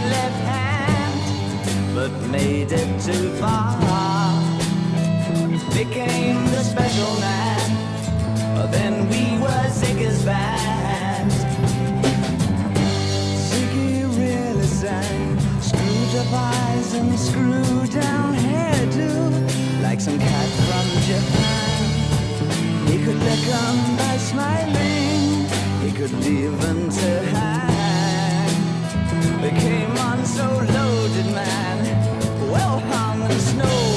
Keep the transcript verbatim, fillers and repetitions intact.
left hand, but made it too far. Became the special man, then we were Ziggy's band. Ziggy really sang, screwed up eyes and screwed down hairdo, like some cat from Japan. He could beckon by smiling, he could leave them to hang. They came on so loaded, man, well hung in snow.